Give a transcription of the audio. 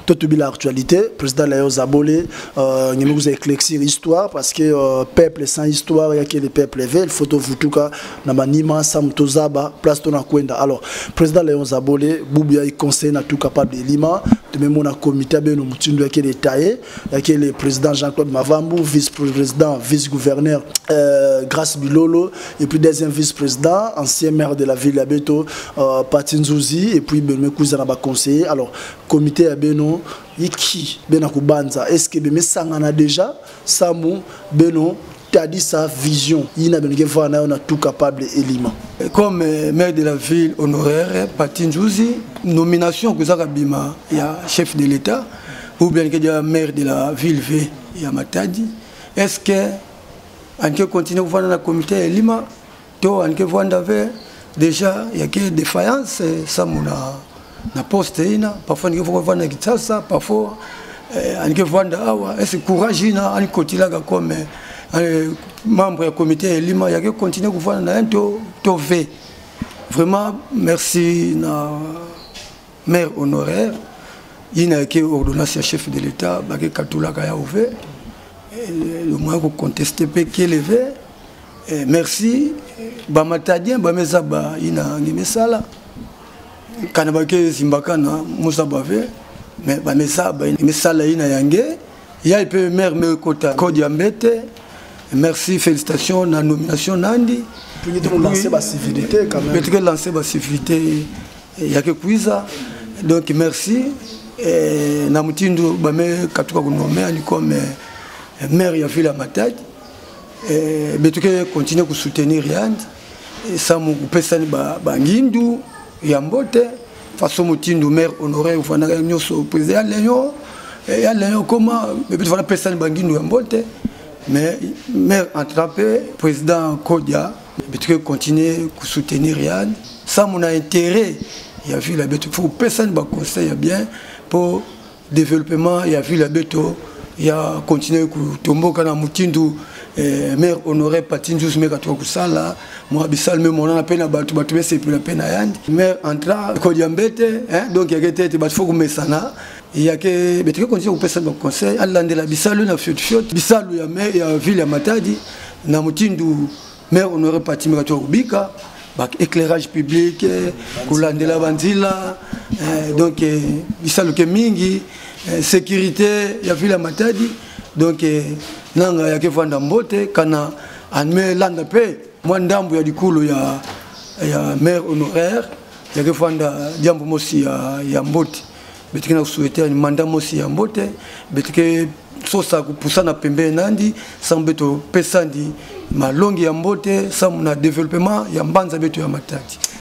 Tout l'actualité, président Léon Zabolé, nous vous éclaircir l'histoire parce que peuple sans histoire, il y a que les peuples veulent. Photo Vutuka, Namanima, Samtozaba, place de Nakwenda. Alors, président Léon Zabolé, Boubia, il conseille na tout capable de Lima. De même, on a comité, ben nous moutons de les taillés. Il y a que le président Jean-Claude Mavambou, vice-président, vice-gouverneur Grace Bilolo, et puis deuxième vice-président, ancien maire de la ville de Beto, Patinzouzi, et puis Benoît Kouzanaba conseiller. Alors, comité à Beno, qui Bena Kubanza, est-ce que Benoît Sangana déjà, Samu, Beno, t'as dit sa vision, il n'a pas tout capable Elima. Comme maire de la ville honoraire, Patinzouzi, nomination que Zarabima, il y a chef de l'État, ou bien qu'il y a maire de la ville V, il y a Matadi, est-ce que on peut continuer à voir dans le comité Elima, on peut voir déjà, il y a que des défaillances, ça mon na poste parfois on peut voir dans Kitasa, parfois on peut voir dans est-ce courage on continue comme membre du comité Elima, il y a que continuer à voir dans un to V. Vraiment merci na maire honoraire, il y a que ordonnance chef de l'État, baké Katula kaya ouvert. Le moins qu'on conteste pas qui est levé. Merci. Bamatadien, bamezaba ina nimesala. Kanabake zimbakana musabave. Mais bamezaba nimesala ina yange. Il y a un peu maire me kota Kodiambete. Merci, félicitations la nomination Nandi. Puis tu lancer la civilité quand même. Tu lancer la civilité. Il y a que Kouiza. Donc merci. Namutindo bame katuka kunomé comme maire de la ville à Matadi, mais tu continuer à soutenir Yand, et ça m'a coupé ça Bangindu, Yambote, façon Moutindo maire honoré, ou Fana Nyoso, président Léon, et Léon comment, mais tu vas appeler ça Bangindu Yambote, mais maire attrapé, président Kodia, mais tu continuer à soutenir Yand, ça m'a intérêt, il y a vu la bête, il faut que personne conseille bien pour le développement, il y a vu la bête. Il y a continué à tomber dans Moutindu, maire honoré Patinjous, maire Katouakousala, moi, Bissal, même on a la peine à battre, c'est plus la peine à Yand. Maire entra, Kodiambete, donc il y a que il faut que Messana, il y a que, mais tu continues à passer dans le conseil, à l'Andela Bissal, il y a Fiot, Bissal, il y a maire, il y a ville à Matadi, dans Moutindu, maire honoré Patinjous Katouakubika, éclairage public, Koulandela Banzila, donc Bissal Kemingi. Sécurité, il y a vu la Matadi, donc il y a que Vanda Mbote, quand on met l'ande paix, moi il y a du coup, il y a maire honoraire, il y a que Vanda Diambo Mossi, il y a Mbote, mais tu as souhaité un mandat Mossi à Mbote, mais tu as sosa kupusa na pembe nandi, sans beto pesandi, ma longue ya Mbote, sans mon développement, il y a Mbanza beto ya Matadi.